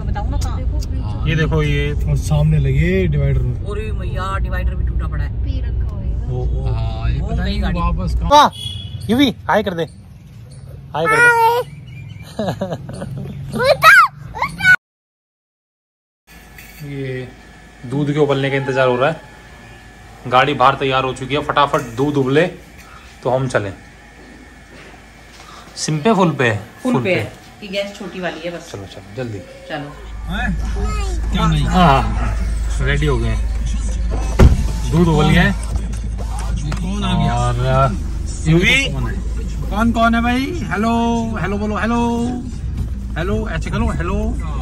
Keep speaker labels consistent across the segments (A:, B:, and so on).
A: बताऊँ ना कहाँ।
B: ये देखो ये
C: और सामने लगे डिवाइडर में।
A: और मैया डिवाइडर भी टूटा पड़ा है।
D: पी रखा होगा।
C: वो ये पता नहीं
A: गाड़ी।
C: वापस कहाँ।
B: यूवी हाय कर दे, हाय कर दे। ये दूध के उबलने का इंतजार हो रहा है। गाड़ी बाहर तैयार हो चुकी है, फटाफट दूध उबले तो हम चलें। सिम पे फुल पे?
A: फुल पे है। ये गैस छोटी वाली है बस।
B: चलो चलो जल्दी
A: चलो।
C: क्या नहीं।
B: हाँ रेडी हो गए, दूध उबल गया है।
C: कौन आ गया?
B: और यूवी
C: कौन है भाई? हेलो हेलो बोलो, हेलो हेलो ऐसे करो, हेलो।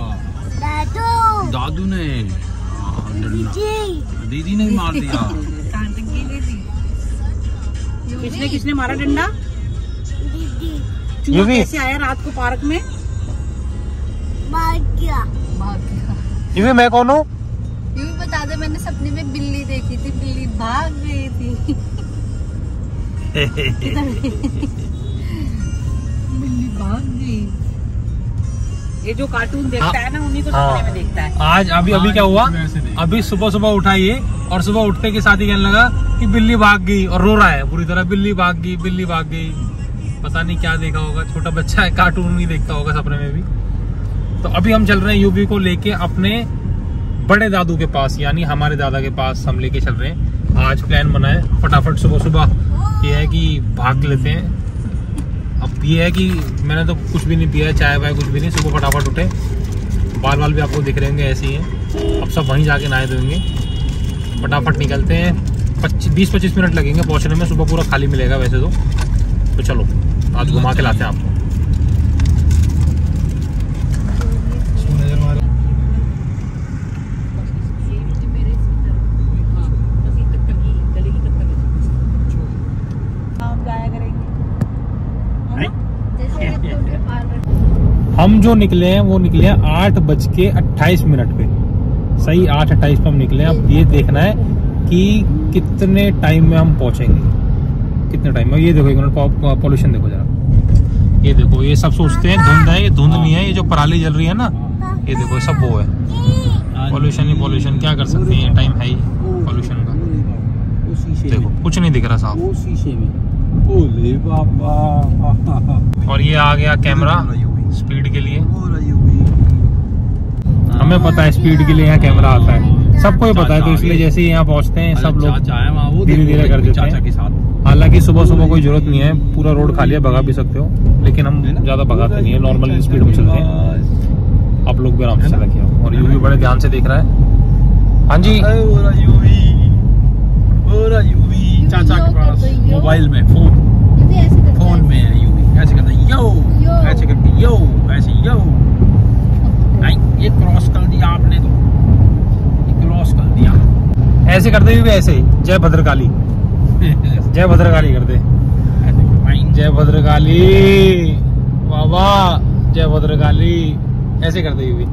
C: दादू ने दीदी ने मार दिया।
A: किसने मारा डंडा? चूहा कैसे आया रात को पार्क में?
D: भाग गया।
B: यूवी मैं कौन हूँ?
D: यूं बता दे, मैंने सपने में बिल्ली देखी थी, बिल्ली भाग गई थी। बिल्ली भाग गई।
A: ये जो कार्टून देखता है ना उन्हीं को सपने में देखता है।
B: आज अभी क्या हुआ, अभी सुबह उठा ये, और सुबह उठते के साथ ही कहने लगा कि बिल्ली भाग गई, और रो रहा है पूरी तरह, बिल्ली भाग गई, बिल्ली भाग गई। पता नहीं क्या देखा होगा, छोटा बच्चा है, कार्टून नहीं देखता होगा सपने में भी। तो अभी हम चल रहे हैं यूवी को लेके अपने बड़े दादू के पास, यानी हमारे दादा के पास हम लेके चल रहे हैं। आज प्लान बना है फटाफट सुबह ये है कि भाग लेते हैं। अब ये है कि मैंने तो कुछ भी नहीं पिया, चाय वाय कुछ भी नहीं, सुबह फटाफट उठे। बाल भी आपको दिख रहे होंगे ऐसे ही हैं, अब सब वहीं जाके नहाए धोएंगे। फटाफट निकलते हैं, 20-25 मिनट लगेंगे पहुंचने में। सुबह पूरा खाली मिलेगा वैसे तो चलो आज घुमा के लाते हैं आपको। हम जो निकले हैं वो निकले हैं 8:28 पे, सही 8:28 पे हम निकले हैं। अब ये देखना है कि कितने टाइम में हम पहुंचेंगे, कितने टाइम में। ये देखो एक मिनट, पॉल्यूशन देखो जरा, ये देखो, ये सब सोचते हैं धुंध है, ये धुंध नहीं है, ये जो पराली जल रही है ना, ये देखो ये सब वो है पॉल्यूशन ही पॉल्यूशन। क्या कर सकते हैं, टाइम है ही पॉल्यूशन का। देखो कुछ नहीं दिख रहा साहब,
C: शीशे में। ओले बाबा।
B: और ये आ गया कैमरा स्पीड के लिए। हमें पता है स्पीड के लिए यहाँ कैमरा आता है, सबको ही पता है, तो इसलिए जैसे ही यहाँ पहुँचते हैं सब लोग धीरे धीरे कर देते हैं। हालांकि सुबह कोई जरूरत नहीं है, पूरा रोड खाली है, भगा भी सकते हो, लेकिन हम ज्यादा भगाते नहीं है, नॉर्मल स्पीड में चलते हैं। आप लोग भी आराम से रखिए। और यूवी बड़े ध्यान से देख रहा है। हाँ जी
C: चाचा के पास मोबाइल में फोन में है यूवी, ऐसे करता है यो, ऐसे करके यो, ऐसे यो। नहीं ये क्रॉस कर दिया आपने, तो ये क्रॉस कर दिया।
B: ऐसे करते हुए ऐसे ही जय भद्रकाली, जय भद्रकाली कर दे, जय भद्रकाली बाबा, जय भद्रकाली, ऐसे करते हुए।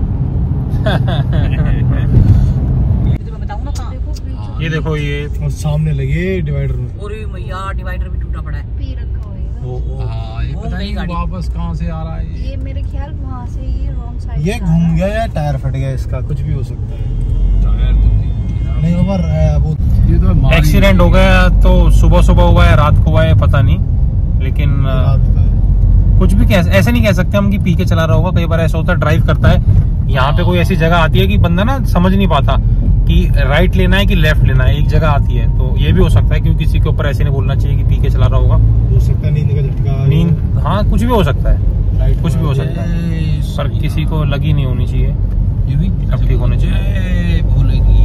A: बताऊँ ना कहाँ।
B: ये देखो ये
C: और सामने लगे डिवाइडर में।
A: और मैया डिवाइडर भी टूटा पड़ा है।
D: पी रखा होगा।
C: ये पता नहीं वापस कहाँ से आ रहा है।
D: ये मेरे ख्याल वहाँ से ही रॉन्ग साइड।
C: ये घूम गया या टायर फट गया इसका, कुछ भी हो सकता है। टायर तो नहीं ओवर वो, ये तो
B: एक्सीडेंट हो गया, तो सुबह हुआ है, रात को हुआ है, पता नहीं, लेकिन कुछ भी ऐसे नहीं कह सकते हम कि पी के चला रहा होगा। कई बार ऐसा होता है, ड्राइव करता है, यहाँ पे कोई ऐसी जगह आती है कि बंदा ना समझ नहीं पाता कि राइट लेना है कि लेफ्ट लेना है, एक जगह आती है, तो ये भी हो सकता है। क्योंकि किसी के ऊपर ऐसे नहीं बोलना चाहिए कि पी के चला रहा होगा,
C: हो सकता है नींद का झटका,
B: नींद, हाँ कुछ भी हो सकता है, कुछ भी हो सकता है, पर किसी को लगी नहीं होनी चाहिए, ये भी अब ठीक होने चाहिए।
C: भूलेगी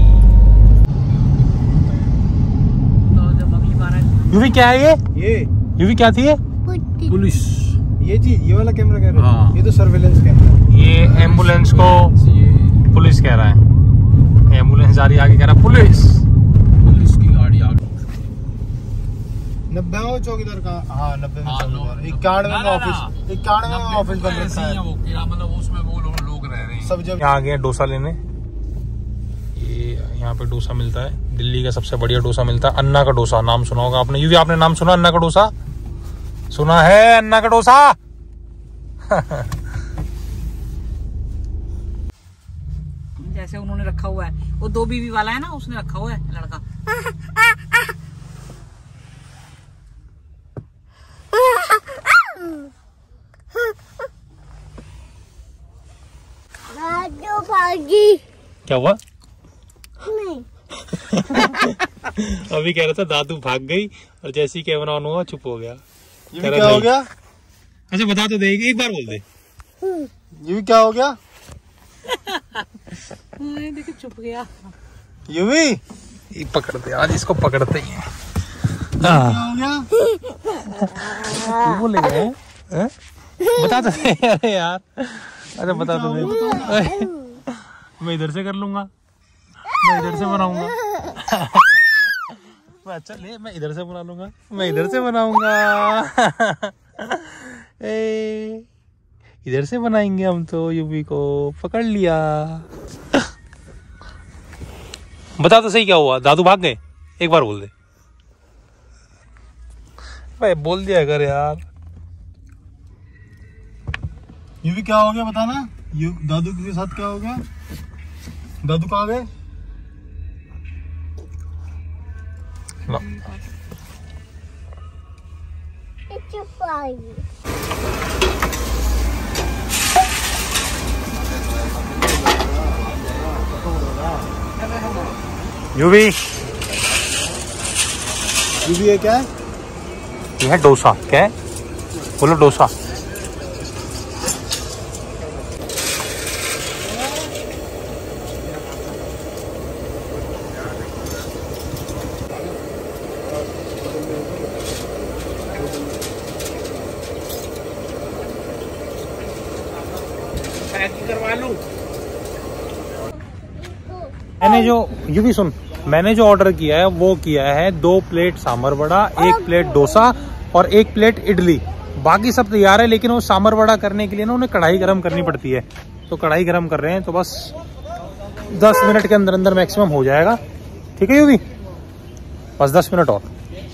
B: यूवी क्या है ये यूवी क्या थी ये?
C: पुलिस।
E: ये चीज, ये वाला कैमरा कह रहे हो?
C: हाँ।
E: ये तो सर्वेलेंस कैमरा।
B: ये एम्बुलेंस को पुलिस कह रहा है, एम्बुलेंस जा रही आगे, कह रहा पुलिस
C: की गाड़ी आ गई।
E: 90 चौकीदार का, हाँ 90 में चौकीदार, 91 में ऑफिस, 91 में ऑफिस बन रखा है।
C: मतलब उसमें वो लोग रह रहे हैं
E: सब जब
B: आ गए डोसा लेने। ये यहाँ पे डोसा मिलता है, दिल्ली का सबसे बढ़िया डोसा मिलता है, अन्ना का डोसा। नाम सुना होगा आपने, यूवी आपने नाम सुना अन्ना का डोसा? सुना है अन्ना का डोसा?
A: जैसे उन्होंने रखा हुआ है, वो 2 बीवी वाला है ना, उसने रखा हुआ है लड़का।
B: क्या हुआ?
D: नहीं।
B: अभी कह रहा था दादू भाग गई और जैसे ही कैमरा ऑन हुआ चुप हो गया।
E: ये भी क्या हो गया?
B: अच्छा बता तो देगी, एक बार बोल दे।
E: ये भी क्या हो गया?
A: देखो चुप गया।
E: ये भी
B: पकड़ते आज इसको पकड़ते ही हैं।
E: क्या हो गया?
B: तू बोले गए बता तो दे। अरे यार अच्छा बता तो दे। मैं इधर से कर लूंगा, मैं इधर से बनाऊंगा। अच्छा ले मैं इधर से बना लूंगा, मैं इधर से बनाऊंगा। इधर से बनाएंगे हम तो। यूवी को पकड़ लिया। बता तो सही क्या हुआ? दादू भाग गए? एक बार बोल दे भाई, बोल दिया अगर यार।
E: ये भी क्या हो गया बताना? ये दादू के साथ क्या हो गया? दादू कहाँ गए?
B: यूवी
E: ये भी है क्या?
B: ये है डोसा। क्या है? बोलो डोसा। करवा लूं। मैंने जो ये भी सुन, मैंने जो ऑर्डर किया है वो किया है 2 प्लेट सांभर वड़ा, 1 प्लेट डोसा और 1 प्लेट इडली। बाकी सब तैयार है, लेकिन वो सांभर वड़ा करने के लिए ना उन्हें कढ़ाई गरम करनी पड़ती है, तो कढ़ाई गरम कर रहे हैं। तो बस 10 मिनट के अंदर अंदर मैक्सिमम हो जाएगा। ठीक है यूवी, बस 10 मिनट और।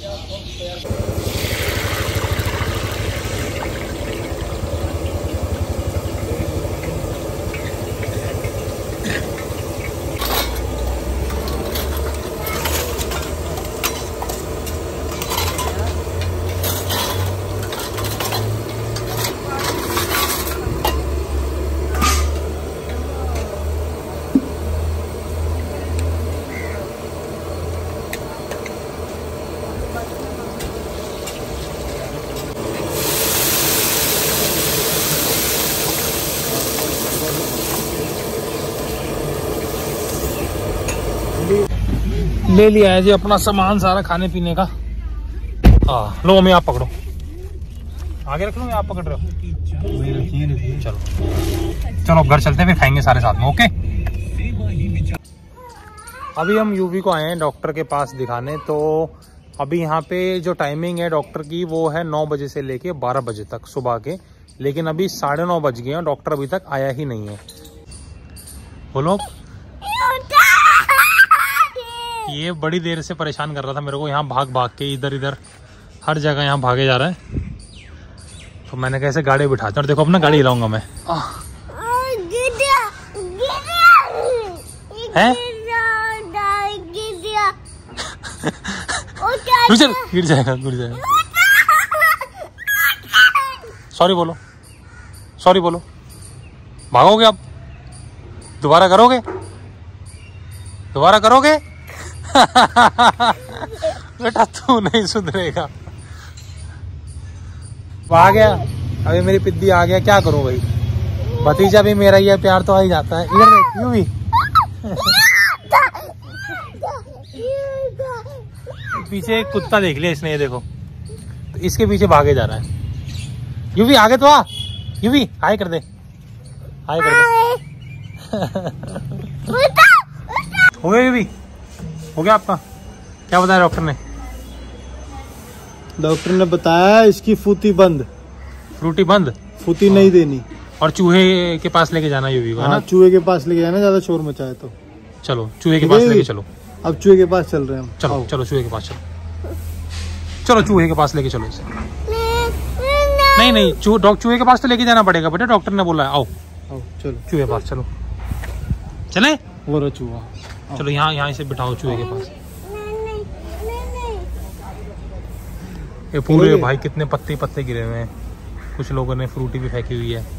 B: ले लिया है जी अपना सामान सारा खाने पीने का। हाँ लो मम्मी आप पकड़ो, आगे रख लो, आप पकड़ रहे हो। चलो चलो घर चलते हैं, फिर खाएंगे सारे साथ में। ओके अभी हम यूवी को आए हैं डॉक्टर के पास दिखाने। तो अभी यहाँ पे जो टाइमिंग है डॉक्टर की वो है 9 बजे से लेके 12 बजे तक सुबह के, लेकिन अभी 9:30 बज गए हैं, डॉक्टर अभी तक आया ही नहीं है। बोलो। ये बड़ी देर से परेशान कर रहा था मेरे को, यहाँ भाग भाग के इधर इधर हर जगह यहाँ भागे जा रहा है। तो मैंने कैसे गाड़ी बिठाता हूँ, देखो अपना गाड़ी हिलाऊंगा मैं। हैं? गिर जाएगा गिर जाएगा। सॉरी बोलो, सॉरी बोलो। भागोगे आप? दोबारा करोगे? दोबारा करोगे? बेटा तू नहीं सुधरेगा। आ गया अभी मेरी पिद्दी आ गया, क्या करूं भाई, भतीजा भी मेरा ही है, प्यार तो आ ही जाता है। इधर देख यूं भी। पीछे एक कुत्ता देख लिया इसने, ये देखो, तो इसके पीछे भागे जा रहा है। यूवी आगे तो आ, यूवी हाय कर दे, हाय कर दे। हो गया यूवी, हो गया आपका? क्या बताया डॉक्टर ने?
E: डॉक्टर ने बताया इसकी फूटी बंद,
B: फ्रूटी बंद,
E: फूटी नहीं देनी,
B: और चूहे के पास लेके जाना यूवी को।
E: हाँ, चूहे के पास लेके जाना, ज्यादा शोर मचाए तो।
B: चलो चूहे के पास लेके चलो।
E: अब चूहे के पास चल रहे हैं हम।
B: चलो चलो चूहे के पास चलो, चलो चूहे के पास लेके चलो इसे। नहीं नहीं चूहे के पास तो लेके जाना पड़ेगा बेटा, डॉक्टर ने बोला है। आओ
E: आओ चलो
B: चूहे के पास चलो, चले।
E: वो रहा चूहा।
B: चलो यहाँ से बिठाओ चूहे के पास। ये पूरे भाई कितने पत्ते गिरे हुए हैं। कुछ लोगों ने फ्रूटी भी फेंकी हुई है।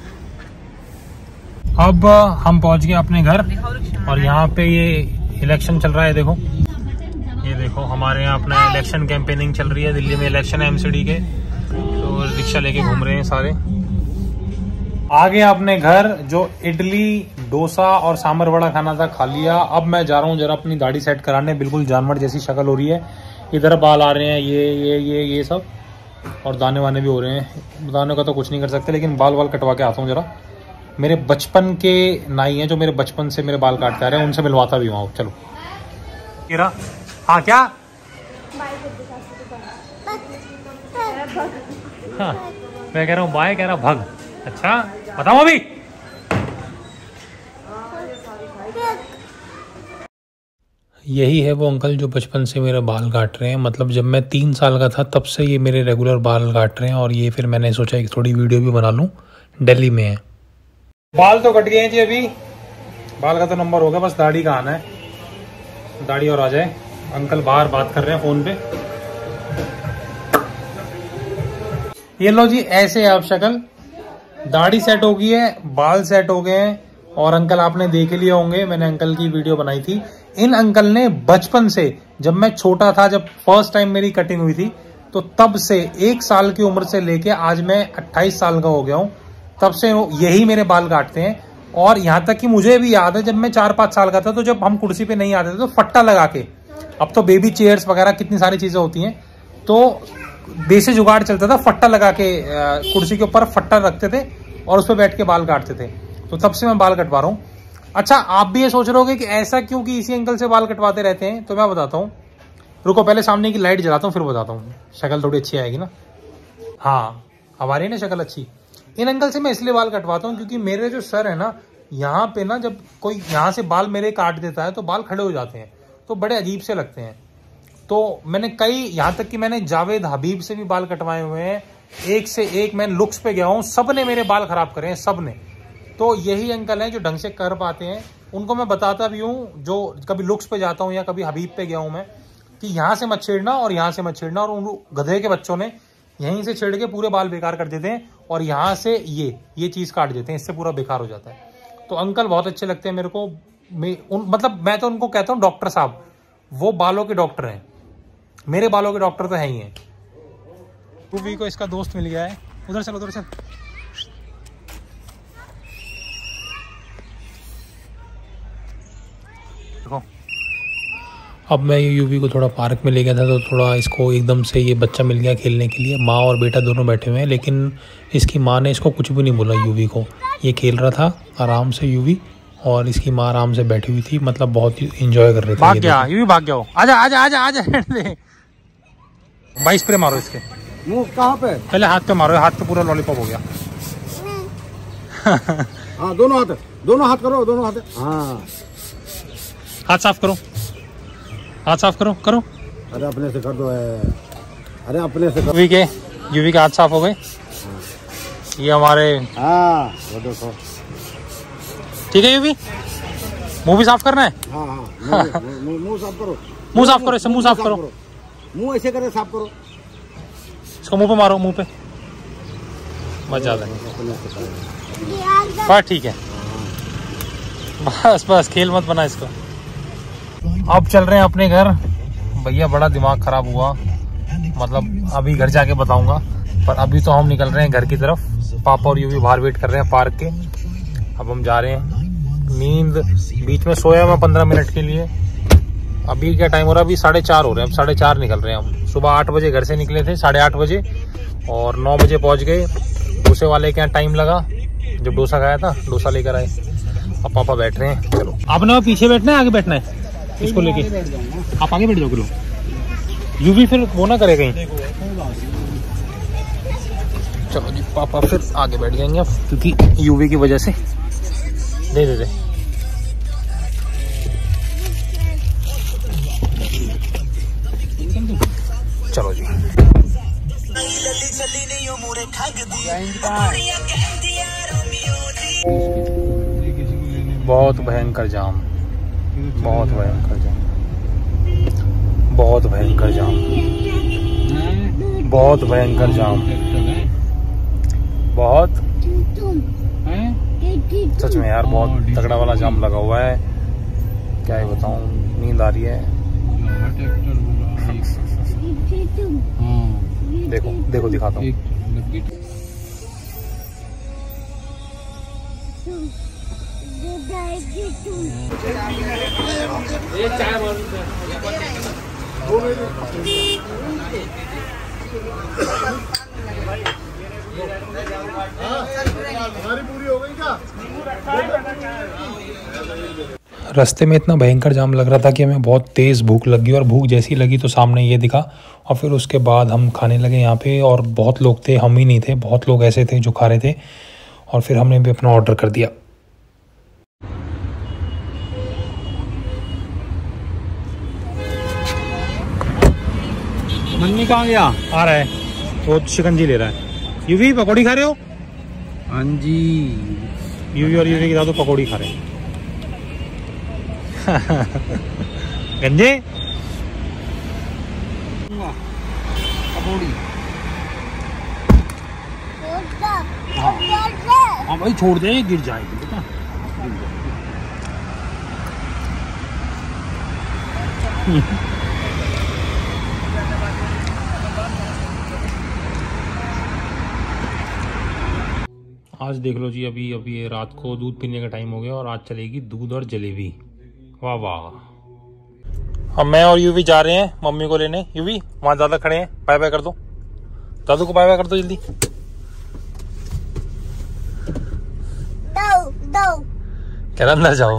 B: अब हम पहुंच गए अपने घर और यहाँ पे ये इलेक्शन चल रहा है। देखो ये देखो हमारे यहाँ अपना इलेक्शन कैंपेनिंग चल रही है। दिल्ली में इलेक्शन है एमसीडी के, तो रिक्शा लेके घूम रहे हैं सारे। आ गए अपने घर। जो इडली डोसा और सांभर वड़ा खाना था खा लिया। अब मैं जा रहा हूँ जरा अपनी दाढ़ी सेट कराने। बिल्कुल जानवर जैसी शक्ल हो रही है। इधर बाल आ रहे हैं ये सब, और दाने वाने भी हो रहे हैं। दाने का तो कुछ नहीं कर सकते, लेकिन बाल कटवा के आता हूँ जरा। मेरे बचपन के नाई हैं जो मेरे बचपन से मेरे बाल काटते आ रहे हैं, उनसे मिलवाता भी हूँ। चलो हाँ क्या हाँ मैं कह रहा हूँ बाय, कह रहा भग। अच्छा बताओ अभी। यही है वो अंकल जो बचपन से मेरे बाल काट रहे हैं। मतलब जब मैं 3 साल का था तब से ये मेरे रेगुलर बाल काट रहे हैं। और ये फिर मैंने सोचा एक थोड़ी वीडियो भी बना लूँ। दिल्ली में है। बाल तो कट गए हैं जी। अभी बाल का तो नंबर हो गया, बस दाढ़ी का आना है। दाढ़ी और आ जाए। अंकल बाहर बात कर रहे हैं फोन पे। ये लो जी, ऐसे आप शक्ल। दाढ़ी सेट हो गई है, बाल सेट हो गए हैं। और अंकल आपने देख लिए होंगे, मैंने अंकल की वीडियो बनाई थी। इन अंकल ने बचपन से, जब मैं छोटा था, जब फर्स्ट टाइम मेरी कटिंग हुई थी, तो तब से 1 साल की उम्र से लेके आज मैं 28 साल का हो गया हूँ, तब से यही मेरे बाल काटते हैं। और यहाँ तक कि मुझे भी याद है जब मैं 4-5 साल का था, तो जब हम कुर्सी पे नहीं आते थे तो फट्टा लगा के, अब तो बेबी चेयर्स वगैरह कितनी सारी चीजें होती हैं, तो देसी जुगाड़ चलता था। फट्टा लगा के कुर्सी के ऊपर फट्टा रखते थे और उस पर बैठ के बाल काटते थे। तो तब से मैं बाल कटवा रहा हूँ। अच्छा, आप भी ये सोच रहे होगे कि ऐसा क्यों कि इसी अंकल से बाल कटवाते रहते हैं, तो मैं बताता हूँ। रुको, पहले सामने की लाइट जलाता हूँ फिर बताता हूँ। शक्ल थोड़ी अच्छी आएगी ना। हाँ, अब आ रही है ना शक्ल अच्छी। इन अंकल से मैं इसलिए बाल कटवाता हूँ क्योंकि मेरे जो सर है ना, यहाँ पे ना, जब कोई यहाँ से बाल मेरे काट देता है तो बाल खड़े हो जाते हैं, तो बड़े अजीब से लगते हैं। तो मैंने कई, यहाँ तक कि मैंने जावेद हबीब से भी बाल कटवाए हुए हैं। एक से एक मैं लुक्स पे गया हूँ, सब ने मेरे बाल खराब करे हैं, सब ने। तो यही अंकल हैं जो ढंग से कर पाते हैं। उनको मैं बताता भी हूँ, जो कभी लुक्स पे जाता हूँ या कभी हबीब पे गया हूँ मैं, कि यहाँ से मत छेड़ना और यहाँ से मत छेड़ना। और उन गधे के बच्चों ने यहीं से छेड़ के पूरे बाल बेकार कर देते हैं, और यहाँ से ये चीज काट देते हैं, इससे पूरा बेकार हो जाता है। तो अंकल बहुत अच्छे लगते हैं मेरे को। मतलब मैं तो उनको कहता हूँ डॉक्टर साहब। वो बालों के डॉक्टर हैं, मेरे बालों के डॉक्टर तो है ही हैं। रूबी को इसका दोस्त मिल गया है। उधर चल, उधर चल। देखो, अब मैं यूवी को थोड़ा पार्क में ले गया था, तो थोड़ा इसको एकदम से ये बच्चा मिल गया खेलने के लिए। माँ और बेटा दोनों बैठे हुए हैं, लेकिन इसकी माँ ने इसको कुछ भी नहीं बोला यूवी को। ये खेल रहा था आराम से यूवी, और इसकी माँ आराम से बैठी हुई थी। मतलब बहुत ही एंजॉय कर रहे थे। भाग गया यूवी, भाग गया। आजा आजा आजा आजा। भाई स्प्रे मारो इसके
E: मुंह कहाँ पे?
B: पहले हाथ पे मारो, हाथ पे पूरा लॉलीपॉप हो गया।
E: हाँ, दोनों हाथ करो, दोनों हाथ। हाँ,
B: हाथ साफ करो, हाथ साफ करो करो।
E: अरे अपने से कर दो। अरे अपने से कर।
B: यूवी के हाथ साफ हो गए। ये हमारे,
E: हाँ वो देखो।
B: ठीक है यूवी, मुंह भी साफ करना है।
E: हाँ हाँ, मुंह साफ करो।
B: मुंह साफ करो, इससे मुंह साफ करो।
E: मुंह ऐसे करे, साफ करो।
B: इसको मुंह पे मारो, मुंह पे मत ज्यादा। बस ठीक है, बस बस खेल मत बना इसको। अब चल रहे हैं अपने घर। भैया बड़ा दिमाग खराब हुआ, मतलब अभी घर जाके बताऊंगा, पर अभी तो हम निकल रहे हैं घर की तरफ। पापा और यूवी बाहर वेट कर रहे हैं पार्क के। अब हम जा रहे हैं। नींद बीच में सोया मैं 15 मिनट के लिए। अभी क्या टाइम हो रहा है? अभी 4:30 हो रहे हैं। अब 4:30 निकल रहे हैं हम। सुबह 8 बजे घर से निकले थे, 8:30 बजे, और 9 बजे पहुंच गए। डोसे वाले के यहाँ टाइम लगा, जब डोसा खाया था डोसा लेकर आए। अब पापा बैठ रहे हैं। चलो, आपने पीछे बैठना है आगे बैठना है? इसको लेके आप आगे बैठ जाओ। किलो यूवी फिर वो ना करे कहीं। चलो जी, पापा फिर आगे बैठ जाएंगे अब, क्योंकि यूवी की वजह से। दे दे दे। चलो जी। बहुत भयंकर जाम। बहुत भयंकर जाम, बहुत भयंकर जाम, बहुत भयंकर जाम, बहुत सच में यार बहुत तगड़ा वाला जाम लगा हुआ है। क्या ही बताऊं, नींद आ रही है। देखो देखो दिखाता हूँ। रास्ते में इतना भयंकर जाम लग रहा था कि हमें बहुत तेज़ भूख लगी, और भूख जैसी लगी तो सामने ये दिखा, और फिर उसके बाद हम खाने लगे यहाँ पे। और बहुत लोग थे, हम ही नहीं थे, बहुत लोग ऐसे थे जो खा रहे थे, और फिर हमने भी अपना ऑर्डर कर दिया।
C: मन्नी कहाँ गया?
B: आ रहा है, वो शिकंजी ले रहा है। यूवी पकौड़ी खा रहे हो?
C: हाँ जी,
B: यूवी और यूवी के साथ तो पकौड़ी खा रहे हैं। गंजे
C: पकौड़ी। हाँ भाई छोड़ दे, गिर जाएगी बेटा।
B: आज देख लो जी, अभी ये रात को दूध पीने का टाइम हो गया, और आज चलेगी दूध और जलेबी। वाह वाह। अब मैं और यूवी जा रहे हैं मम्मी को लेने। यूवी वहां ज्यादा खड़े हैं, बाय बाय कर दो दादू को, बाय बाय कर दो जल्दी। क्या अंदर जाओ।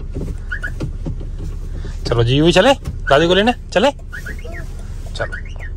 B: चलो जी यूवी चले दादी को लेने, चले चलो।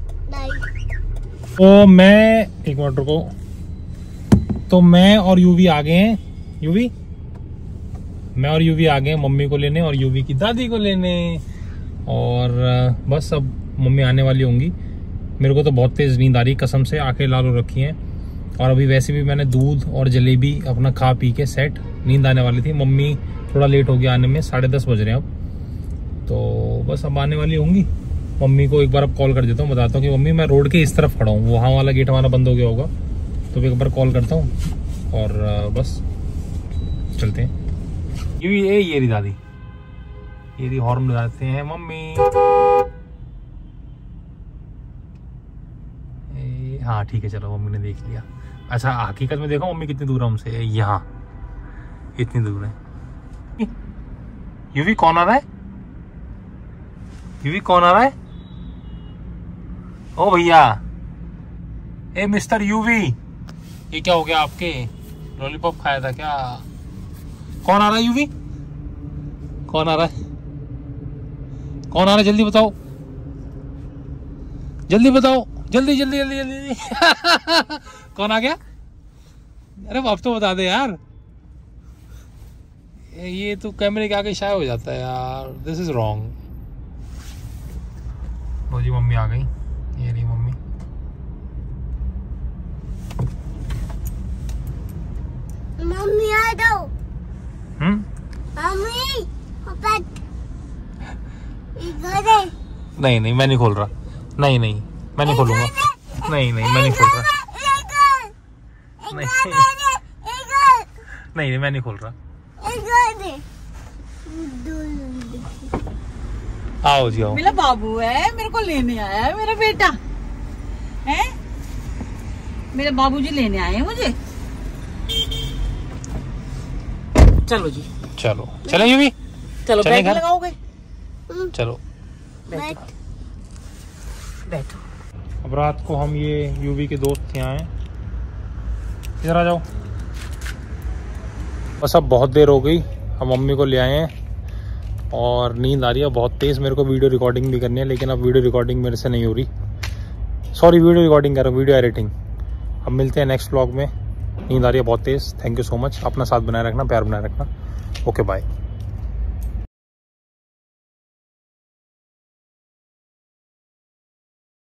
B: तो मैं एक मिनट रुको, तो मैं और यूवी आ गए हैं। यूवी मैं और यूवी आ गए हैं मम्मी को लेने और यूवी की दादी को लेने, और बस अब मम्मी आने वाली होंगी। मेरे को तो बहुत तेज़ नींद आ रही, कसम से आंखें लाल हो रखी हैं। और अभी वैसे भी मैंने दूध और जलेबी अपना खा पी के सेट, नींद आने वाली थी। मम्मी थोड़ा लेट हो गया आने में, 10:30 बज रहे हैं अब, तो बस अब आने वाली होंगी। मम्मी को एक बार अब कॉल कर देता हूँ, बताता हूँ कि मम्मी मैं रोड के इस तरफ खड़ा हूँ, वहाँ वाला गेट हमारा बंद हो गया होगा, तो एक बार कॉल करता हूँ और बस चलते हैं। ये रही दादी, ये रही हॉर्न बजाते हैं मम्मी। हाँ ठीक है, चलो मम्मी ने देख लिया। अच्छा हकीकत में देखो मम्मी कितनी दूर है हमसे, यहाँ इतनी दूर है। यूवी कौन आ रहा है? यूवी कौन आ रहा है? ओ भैया, ए मिस्टर यूवी, ये क्या हो गया आपके? लॉलीपॉप खाया था क्या? कौन आ रहा है यूवी? कौन आ रहा है? कौन आ रहा है? जल्दी बताओ, जल्दी बताओ, जल्दी जल्दी जल्दी जल्दी। कौन आ गया? अरे अब तो बता दे यार, ये तो कैमरे के आगे शाय हो जाता है यार, दिस इज रॉन्ग। लो जी मम्मी आ गई, ये रही मम्मी।
D: मम्मी आ जाओ। मम्मी
B: नहीं नहीं मैं नहीं खोल रहा, नहीं नहीं मैं नहीं खोलूंगा, नहीं नहीं मैं नहीं खोल रहा, नहीं नहीं मैं नहीं खोल रहा। आओ जी आओ।
A: मेरा बाबू है, मेरे को लेने आया है, मेरा बेटा है, मेरे बाबूजी लेने आए हैं मुझे। चलो जी,
B: चलो चले यूवी,
A: चलो
B: चले
A: बैग
B: घर?
A: लगाओगे?
B: चलो
A: बैठो बैठो।
B: अब रात को हम ये यूवी के दोस्त यहाँ हैं, इधर आ जाओ। बस अब बहुत देर हो गई, हम मम्मी को ले आए हैं और नींद आ रही है बहुत तेज़। मेरे को वीडियो रिकॉर्डिंग भी करनी है, लेकिन अब वीडियो रिकॉर्डिंग मेरे से नहीं हो रही। सॉरी, वीडियो रिकॉर्डिंग कर रहा हूँ, वीडियो एडिटिंग। अब मिलते हैं नेक्स्ट व्लॉग में। नींद आ रही है बहुत तेज़। Thank you so much. अपना साथ बनाए रखना, प्यार बनाए रखना। Okay bye.